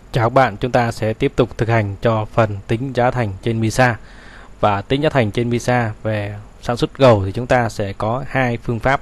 Chào các bạn, chúng ta sẽ tiếp tục thực hành cho phần tính giá thành trên MISA. Và tính giá thành trên MISA về sản xuất gầu thì chúng ta sẽ có hai phương pháp.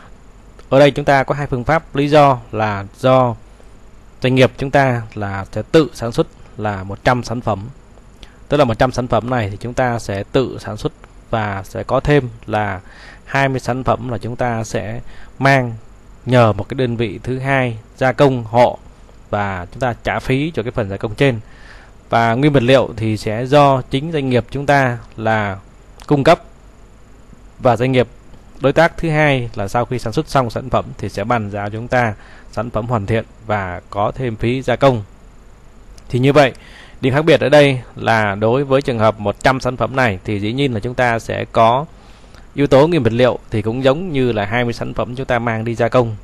Ở đây chúng ta có hai phương pháp, lý do là do doanh nghiệp chúng ta là sẽ tự sản xuất là 100 sản phẩm. Tức là 100 sản phẩm này thì chúng ta sẽ tự sản xuất và sẽ có thêm là 20 sản phẩm là chúng ta sẽ mang nhờ một cái đơn vị thứ hai gia công hộ và chúng ta trả phí cho cái phần gia công trên. Và nguyên vật liệu thì sẽ do chính doanh nghiệp chúng ta là cung cấp, và doanh nghiệp đối tác thứ hai là sau khi sản xuất xong sản phẩm thì sẽ bàn giao cho chúng ta sản phẩm hoàn thiện và có thêm phí gia công. Thì như vậy, điểm khác biệt ở đây là đối với trường hợp 100 sản phẩm này thì dĩ nhiên là chúng ta sẽ có yếu tố nguyên vật liệu thì cũng giống như là 20 sản phẩm chúng ta mang đi gia công.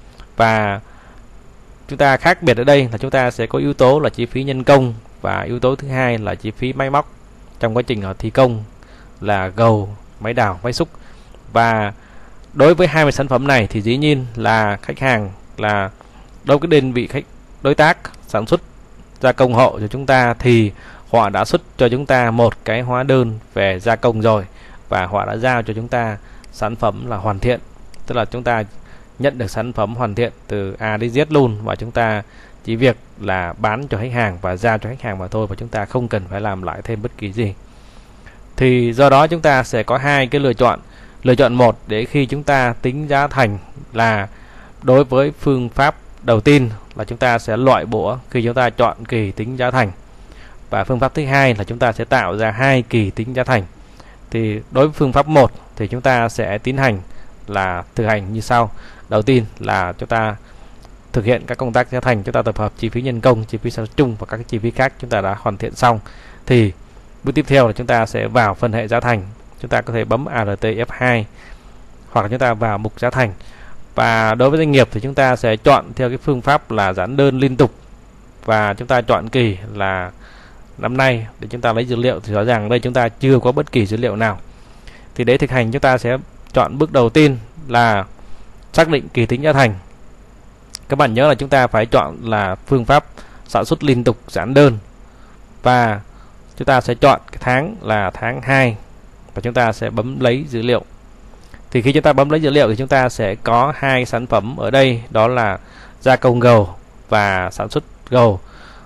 Và chúng ta khác biệt ở đây là chúng ta sẽ có yếu tố là chi phí nhân công, và yếu tố thứ hai là chi phí máy móc trong quá trình thi công là gầu, máy đào, máy xúc. Và đối với 20 sản phẩm này thì dĩ nhiên là khách hàng là đâu cái đơn vị đối tác sản xuất gia công hộ cho chúng ta thì họ đã xuất cho chúng ta một cái hóa đơn về gia công rồi, và họ đã giao cho chúng ta sản phẩm là hoàn thiện. Tức là chúng ta nhận được sản phẩm hoàn thiện từ A đến Z luôn, và chúng ta chỉ việc là bán cho khách hàng và giao cho khách hàng mà thôi, và chúng ta không cần phải làm lại thêm bất kỳ gì. Thì do đó chúng ta sẽ có hai cái lựa chọn. Lựa chọn một để khi chúng ta tính giá thành là đối với phương pháp đầu tiên là chúng ta sẽ loại bỏ khi chúng ta chọn kỳ tính giá thành. Và phương pháp thứ hai là chúng ta sẽ tạo ra hai kỳ tính giá thành. Thì đối với phương pháp 1 thì chúng ta sẽ tiến hành là thực hành như sau. Đầu tiên là chúng ta thực hiện các công tác giá thành, chúng ta tập hợp chi phí nhân công, chi phí sản xuất chung và các chi phí khác chúng ta đã hoàn thiện xong. Thì bước tiếp theo là chúng ta sẽ vào phân hệ giá thành. Chúng ta có thể bấm ALT F2 hoặc là chúng ta vào mục giá thành. Và đối với doanh nghiệp thì chúng ta sẽ chọn theo cái phương pháp là giản đơn liên tục, và chúng ta chọn kỳ là năm nay để chúng ta lấy dữ liệu. Thì rõ ràng đây chúng ta chưa có bất kỳ dữ liệu nào. Thì để thực hành chúng ta sẽ chọn bước đầu tiên là xác định kỳ tính giá thành. Các bạn nhớ là chúng ta phải chọn là phương pháp sản xuất liên tục giản đơn, và chúng ta sẽ chọn cái tháng là tháng 2 và chúng ta sẽ bấm lấy dữ liệu. Thì khi chúng ta bấm lấy dữ liệu thì chúng ta sẽ có hai sản phẩm ở đây, đó là gia công gầu và sản xuất gầu.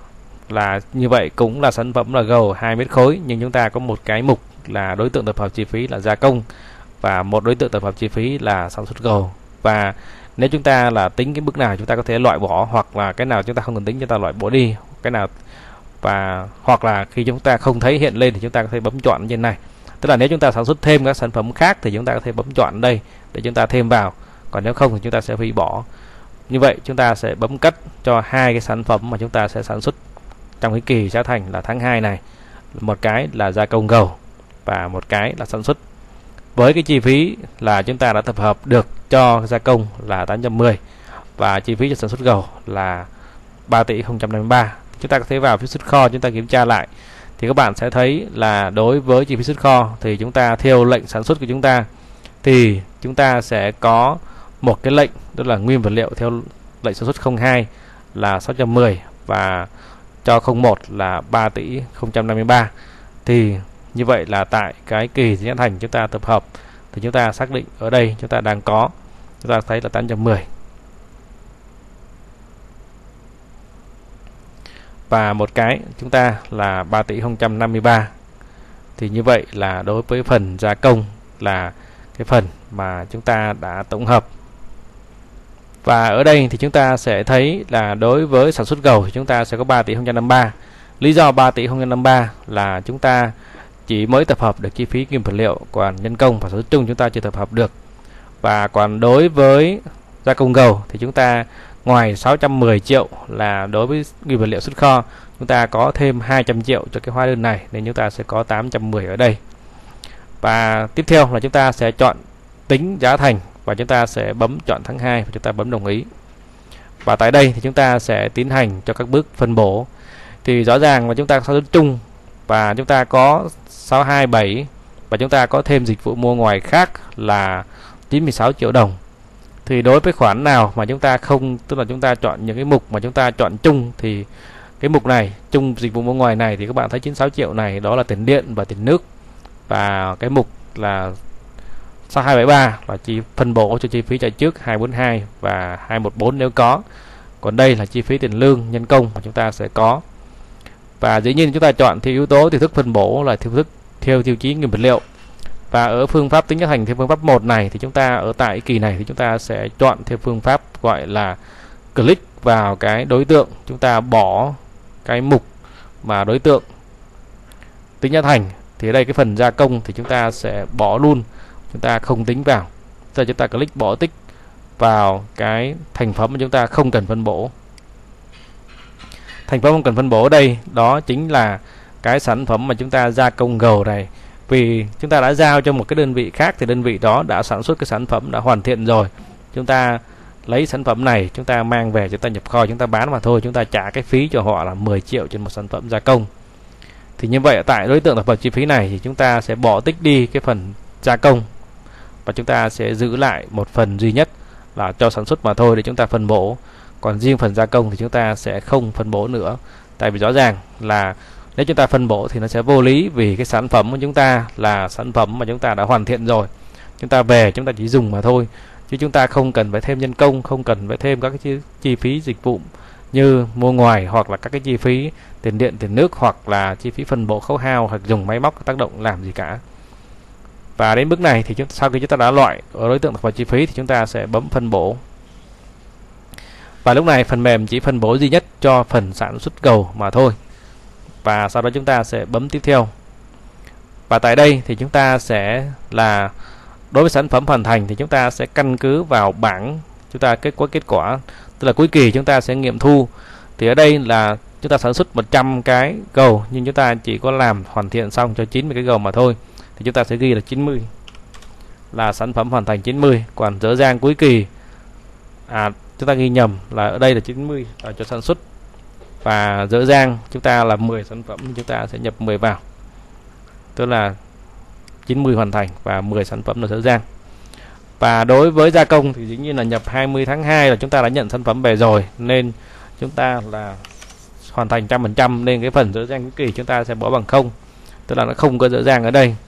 Là như vậy cũng là sản phẩm là gầu 2 mét khối, nhưng chúng ta có một cái mục là đối tượng tập hợp chi phí là gia công và một đối tượng tập hợp chi phí là sản xuất gầu. Và nếu chúng ta là tính cái bước nào chúng ta có thể loại bỏ, hoặc là cái nào chúng ta không cần tính chúng ta loại bỏ đi cái nào, và hoặc là khi chúng ta không thấy hiện lên thì chúng ta có thể bấm chọn trên này. Tức là nếu chúng ta sản xuất thêm các sản phẩm khác thì chúng ta có thể bấm chọn đây để chúng ta thêm vào, còn nếu không thì chúng ta sẽ hủy bỏ. Như vậy chúng ta sẽ bấm cắt cho hai cái sản phẩm mà chúng ta sẽ sản xuất trong cái kỳ giá thành là tháng 2 này. Một cái là gia công gầu và một cái là sản xuất. Với cái chi phí là chúng ta đã tập hợp được cho gia công là 810 và chi phí cho sản xuất gầu là 3 tỷ 053. Chúng ta có thể vào phía xuất kho chúng ta kiểm tra lại. Thì các bạn sẽ thấy là đối với chi phí xuất kho thì chúng ta theo lệnh sản xuất của chúng ta thì chúng ta sẽ có một cái lệnh, đó là nguyên vật liệu theo lệnh sản xuất 02 là 610 và cho 01 là 3 tỷ 053. Thì như vậy là tại cái kỳ giá thành chúng ta tập hợp thì chúng ta xác định ở đây chúng ta đang có, chúng ta thấy là 810 và một cái chúng ta là 3 tỷ 053. Thì như vậy là đối với phần gia công là cái phần mà chúng ta đã tổng hợp. Và ở đây thì chúng ta sẽ thấy là đối với sản xuất gầu thì chúng ta sẽ có 3 tỷ 053. Lý do 3 tỷ 053 là chúng ta chỉ mới tập hợp được chi phí nguyên vật liệu, còn nhân công và sản xuất chung chúng ta chưa tập hợp được. Và còn đối với gia công gầu thì chúng ta ngoài 610 triệu là đối với nguyên vật liệu xuất kho, chúng ta có thêm 200 triệu cho cái hóa đơn này, nên chúng ta sẽ có 810 ở đây. Và tiếp theo là chúng ta sẽ chọn tính giá thành và chúng ta sẽ bấm chọn tháng 2 và chúng ta bấm đồng ý. Và tại đây thì chúng ta sẽ tiến hành cho các bước phân bổ. Thì rõ ràng là chúng ta sản xuất chung và chúng ta có 627 và chúng ta có thêm dịch vụ mua ngoài khác là 96 triệu đồng. Thì đối với khoản nào mà chúng ta không, tức là chúng ta chọn những cái mục mà chúng ta chọn chung thì cái mục này chung dịch vụ mua ngoài này thì các bạn thấy 96 triệu này đó là tiền điện và tiền nước, và cái mục là 6273 là chi phân bổ cho chi phí chạy trước 242 và 214 nếu có. Còn đây là chi phí tiền lương nhân công mà chúng ta sẽ có. Và dĩ nhiên chúng ta chọn theo yếu tố tiêu thức phân bổ là theo tiêu chí nguyên vật liệu. Và ở phương pháp tính giá thành theo phương pháp 1 này thì chúng ta ở tại kỳ này thì chúng ta sẽ chọn theo phương pháp gọi là click vào cái đối tượng, chúng ta bỏ cái mục mà đối tượng tính giá thành, thì ở đây cái phần gia công thì chúng ta sẽ bỏ luôn, chúng ta không tính vào. Giờ chúng ta click bỏ tích vào cái thành phẩm mà chúng ta không cần phân bổ. Thành phẩm không cần phân bổ ở đây đó chính là cái sản phẩm mà chúng ta gia công gầu này. Vì chúng ta đã giao cho một cái đơn vị khác thì đơn vị đó đã sản xuất cái sản phẩm đã hoàn thiện rồi. Chúng ta lấy sản phẩm này, chúng ta mang về, chúng ta nhập kho, chúng ta bán mà thôi. Chúng ta trả cái phí cho họ là 10 triệu trên một sản phẩm gia công. Thì như vậy tại đối tượng tập hợp chi phí này thì chúng ta sẽ bỏ tích đi cái phần gia công và chúng ta sẽ giữ lại một phần duy nhất là cho sản xuất mà thôi để chúng ta phân bổ. Còn riêng phần gia công thì chúng ta sẽ không phân bổ nữa. Tại vì rõ ràng là nếu chúng ta phân bổ thì nó sẽ vô lý, vì cái sản phẩm của chúng ta là sản phẩm mà chúng ta đã hoàn thiện rồi. Chúng ta về chúng ta chỉ dùng mà thôi, chứ chúng ta không cần phải thêm nhân công, không cần phải thêm các cái chi phí dịch vụ như mua ngoài, hoặc là các cái chi phí tiền điện, tiền nước, hoặc là chi phí phân bổ khấu hao hoặc dùng máy móc tác động làm gì cả. Và đến bước này thì sau khi chúng ta đã loại ở đối tượng tập hợp chi phí thì chúng ta sẽ bấm phân bổ. Và lúc này phần mềm chỉ phân bổ duy nhất cho phần sản xuất gầu mà thôi. Và sau đó chúng ta sẽ bấm tiếp theo. Và tại đây thì chúng ta sẽ là đối với sản phẩm hoàn thành thì chúng ta sẽ căn cứ vào bảng chúng ta kết quả, tức là cuối kỳ chúng ta sẽ nghiệm thu. Thì ở đây là chúng ta sản xuất 100 cái gầu nhưng chúng ta chỉ có làm hoàn thiện xong cho 90 cái gầu mà thôi. Thì chúng ta sẽ ghi là 90 là sản phẩm hoàn thành 90. Còn dở dang cuối kỳ chúng ta ghi nhầm là ở đây là 90 là cho sản xuất, và dở dang chúng ta là 10 sản phẩm, chúng ta sẽ nhập 10 vào, tức là 90 hoàn thành và 10 sản phẩm là dở dang. Và đối với gia công thì dĩ nhiên là nhập 20 tháng 2 là chúng ta đã nhận sản phẩm về rồi, nên chúng ta là hoàn thành 100%, nên cái phần dở dang cuối kỳ chúng ta sẽ bỏ bằng 0, tức là nó không có dở dang ở đây.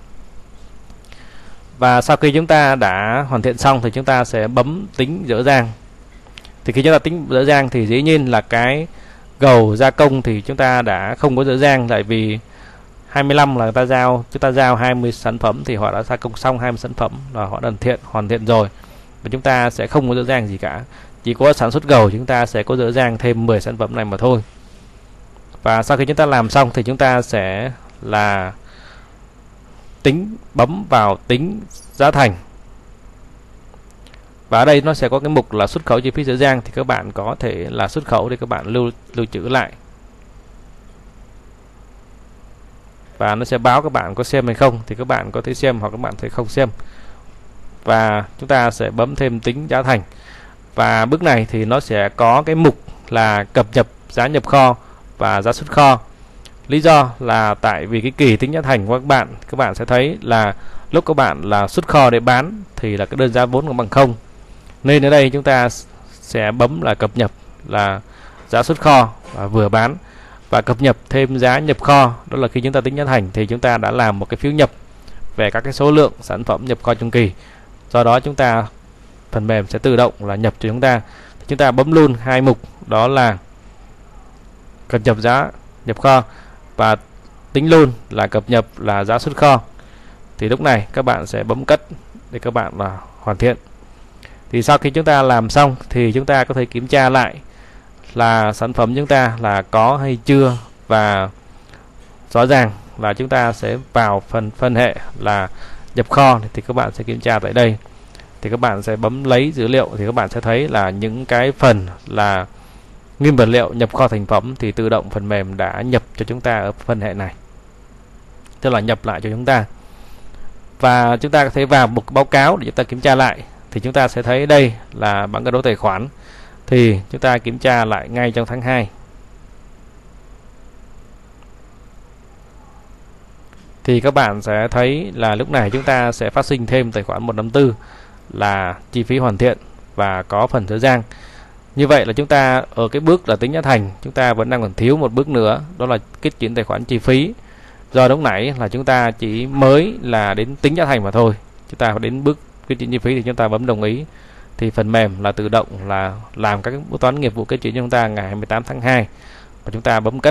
Và sau khi chúng ta đã hoàn thiện xong thì chúng ta sẽ bấm tính dở dang. Thì khi chúng ta tính dở dang thì dĩ nhiên là cái gầu gia công thì chúng ta đã không có dở dang, tại vì 25 là chúng ta giao 20 sản phẩm thì họ đã gia công xong 20 sản phẩm là họ hoàn thiện rồi, và chúng ta sẽ không có dở dang gì cả. Chỉ có sản xuất gầu chúng ta sẽ có dở dang thêm 10 sản phẩm này mà thôi. Và sau khi chúng ta làm xong thì chúng ta sẽ là bấm vào tính giá thành. Và ở đây nó sẽ có cái mục là xuất khẩu chi phí dở dang, thì các bạn có thể là xuất khẩu để các bạn lưu trữ lại. Và nó sẽ báo các bạn có xem hay không, thì các bạn có thể xem hoặc các bạn sẽ không xem. Và chúng ta sẽ bấm thêm tính giá thành. Và bước này thì nó sẽ có cái mục là cập nhật giá nhập kho và giá xuất kho. Lý do là tại vì cái kỳ tính giá thành của các bạn sẽ thấy là lúc các bạn là xuất kho để bán thì là cái đơn giá vốn của bằng 0. Nên ở đây chúng ta sẽ bấm là cập nhật là giá xuất kho và vừa bán, và cập nhật thêm giá nhập kho. Đó là khi chúng ta tính giá thành thì chúng ta đã làm một cái phiếu nhập về các cái số lượng sản phẩm nhập kho trong kỳ. Do đó phần mềm sẽ tự động là nhập cho chúng ta. Chúng ta bấm luôn hai mục, đó là cập nhật giá nhập kho và tính luôn là cập nhật là giá xuất kho. Thì lúc này các bạn sẽ bấm cất để các bạn là hoàn thiện. Thì sau khi chúng ta làm xong thì chúng ta có thể kiểm tra lại là sản phẩm chúng ta là có hay chưa, và rõ ràng là chúng ta sẽ vào phần phân hệ là nhập kho. Thì các bạn sẽ kiểm tra tại đây, thì các bạn sẽ bấm lấy dữ liệu, thì các bạn sẽ thấy là những cái phần là nguyên vật liệu nhập kho thành phẩm thì tự động phần mềm đã nhập cho chúng ta ở phân hệ này, tức là nhập lại cho chúng ta. Và chúng ta có thể vào một báo cáo để chúng ta kiểm tra lại, thì chúng ta sẽ thấy đây là bảng cân đối tài khoản, thì chúng ta kiểm tra lại ngay trong tháng 2. Thì các bạn sẽ thấy là lúc này chúng ta sẽ phát sinh thêm tài khoản 154 là chi phí hoàn thiện và có phần dở dang. Như vậy là chúng ta ở cái bước là tính giá thành chúng ta vẫn đang còn thiếu một bước nữa, đó là kết chuyển tài khoản chi phí. Do lúc nãy là chúng ta chỉ mới là đến tính giá thành mà thôi, chúng ta đến bước kết chuyển chi phí thì chúng ta bấm đồng ý, thì phần mềm là tự động là làm các bút toán nghiệp vụ kết chuyển cho chúng ta ngày 18 tháng 2 và chúng ta bấm cất.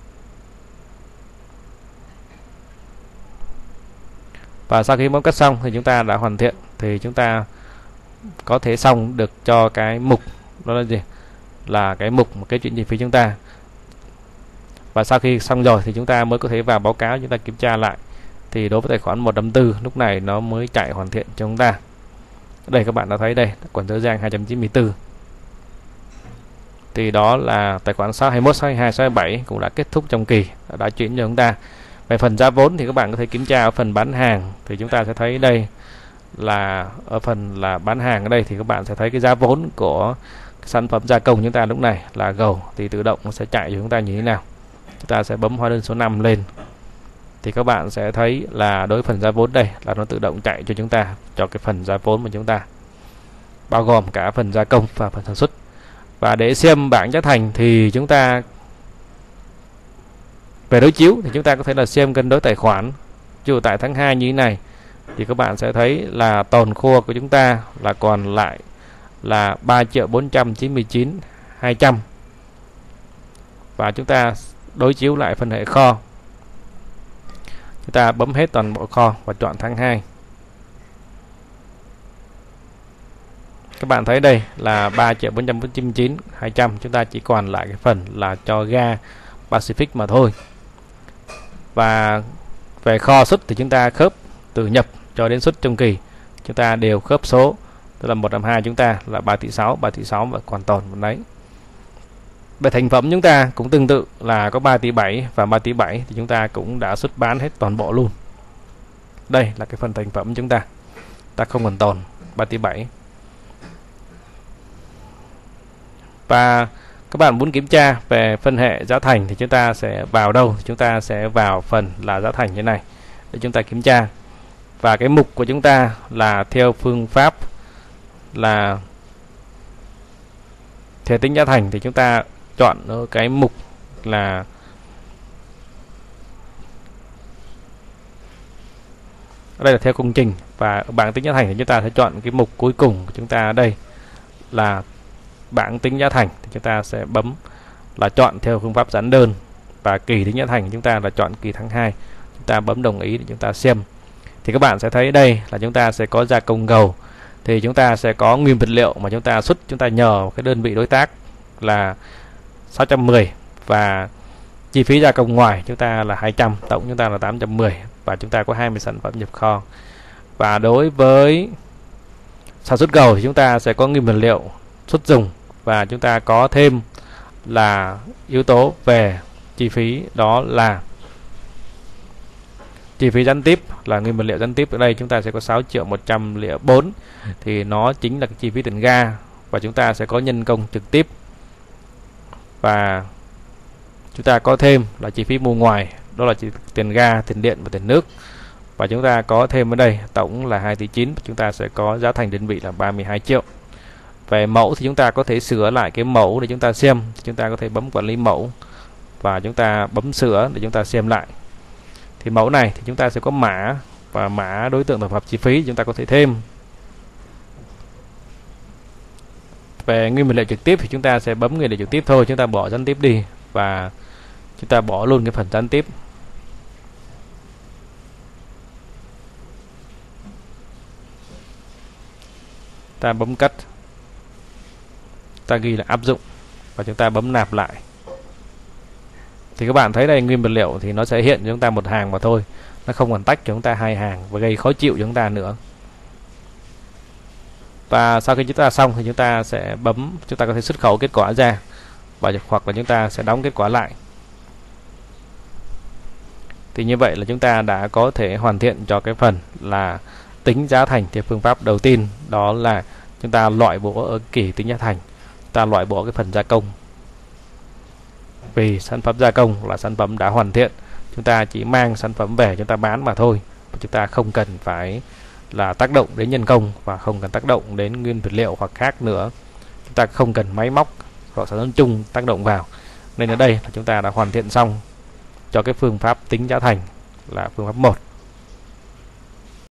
Và sau khi bấm cất xong thì chúng ta đã hoàn thiện, thì chúng ta có thể xong được cho cái mục đó là gì, là cái mục kết chuyển chi phí chúng ta. Và sau khi xong rồi thì chúng ta mới có thể vào báo cáo, chúng ta kiểm tra lại. Thì đối với tài khoản 154 lúc này nó mới chạy hoàn thiện cho chúng ta. Đây các bạn đã thấy đây, quản thời gian 294. Thì đó là tài khoản 621, 622, 627 cũng đã kết thúc trong kỳ, đã chuyển cho chúng ta. Về phần giá vốn thì các bạn có thể kiểm tra ở phần bán hàng, thì chúng ta sẽ thấy đây là ở phần là bán hàng, ở đây thì các bạn sẽ thấy cái giá vốn của sản phẩm gia công chúng ta lúc này là gầu, thì tự động nó sẽ chạy cho chúng ta như thế nào. Chúng ta sẽ bấm hóa đơn số 5 lên thì các bạn sẽ thấy là đối với phần giá vốn đây là nó tự động chạy cho chúng ta, cho cái phần giá vốn của chúng ta, bao gồm cả phần gia công và phần sản xuất. Và để xem bảng giá thành thì chúng ta về đối chiếu thì chúng ta có thể là xem cân đối tài khoản. Dù tại tháng 2 như thế này thì các bạn sẽ thấy là tồn kho của chúng ta là còn lại là 3.499.200. Và chúng ta đối chiếu lại phần hệ kho, chúng ta bấm hết toàn bộ kho và chọn tháng 2. Các bạn thấy đây là 3.499.200, chúng ta chỉ còn lại cái phần là cho ga Pacific mà thôi. Và về kho xuất thì chúng ta khớp từ nhập cho đến xuất trong kỳ, chúng ta đều khớp số, tức là 152 chúng ta là 3 tỷ 6 và còn tồn một đấy. Về thành phẩm chúng ta cũng tương tự là có 3 tỷ 7 và 3 tỷ 7 thì chúng ta cũng đã xuất bán hết toàn bộ luôn. Đây là cái phần thành phẩm chúng ta không còn tồn 3 tỷ 7. Và các bạn muốn kiểm tra về phân hệ giá thành thì chúng ta sẽ vào đâu? Chúng ta sẽ vào phần là giá thành như này để chúng ta kiểm tra. Và cái mục của chúng ta là theo phương pháp là theo tính giá thành thì chúng ta chọn ở cái mục là ở đây là theo công trình, và ở bảng tính giá thành thì chúng ta sẽ chọn cái mục cuối cùng của chúng ta, đây là bảng tính giá thành, thì chúng ta sẽ bấm là chọn theo phương pháp giản đơn, và kỳ tính giá thành của chúng ta là chọn kỳ tháng 2. Chúng ta bấm đồng ý để chúng ta xem. Thì các bạn sẽ thấy đây là chúng ta sẽ có gia công gầu, thì chúng ta sẽ có nguyên vật liệu mà chúng ta xuất, chúng ta nhờ cái đơn vị đối tác là 610, và chi phí gia công ngoài chúng ta là 200, tổng chúng ta là 810, và chúng ta có 20 sản phẩm nhập kho. Và đối với sản xuất gầu thì chúng ta sẽ có nguyên vật liệu xuất dùng, và chúng ta có thêm là yếu tố về chi phí, đó là chi phí gián tiếp, là nguyên vật liệu gián tiếp. Ở đây chúng ta sẽ có 6.104, thì nó chính là cái chi phí tiền ga, và chúng ta sẽ có nhân công trực tiếp, và chúng ta có thêm là chi phí mua ngoài, đó là tiền ga, tiền điện và tiền nước. Và chúng ta có thêm ở đây tổng là 2 tỷ 9, chúng ta sẽ có giá thành đơn vị là 32 triệu. Về mẫu thì chúng ta có thể sửa lại cái mẫu để chúng ta xem. Chúng ta có thể bấm quản lý mẫu và chúng ta bấm sửa để chúng ta xem lại. Thì mẫu này thì chúng ta sẽ có mã, và mã đối tượng tổng hợp chi phí chúng ta có thể thêm. Về nguyên vật liệu trực tiếp thì chúng ta sẽ bấm nguyên liệu trực tiếp thôi, chúng ta bỏ gián tiếp đi và chúng ta bỏ luôn cái phần gián tiếp. Ta bấm cắt, ta ghi là áp dụng và chúng ta bấm nạp lại. Thì các bạn thấy đây, nguyên vật liệu thì nó sẽ hiện cho chúng ta một hàng mà thôi, nó không còn tách cho chúng ta hai hàng và gây khó chịu cho chúng ta nữa. Và sau khi chúng ta xong thì chúng ta sẽ bấm, chúng ta có thể xuất khẩu kết quả ra, và hoặc là chúng ta sẽ đóng kết quả lại. Thì như vậy là chúng ta đã có thể hoàn thiện cho cái phần là tính giá thành theo phương pháp đầu tiên, đó là chúng ta loại bỏ ở kỳ tính giá thành, ta loại bỏ cái phần gia công. Vì sản phẩm gia công là sản phẩm đã hoàn thiện, chúng ta chỉ mang sản phẩm về chúng ta bán mà thôi, chúng ta không cần phải là tác động đến nhân công và không cần tác động đến nguyên vật liệu hoặc khác nữa. chúng ta không cần máy móc hoặc sản xuất chung tác động vào. Nên ở đây là chúng ta đã hoàn thiện xong cho cái phương pháp tính giá thành là phương pháp 1.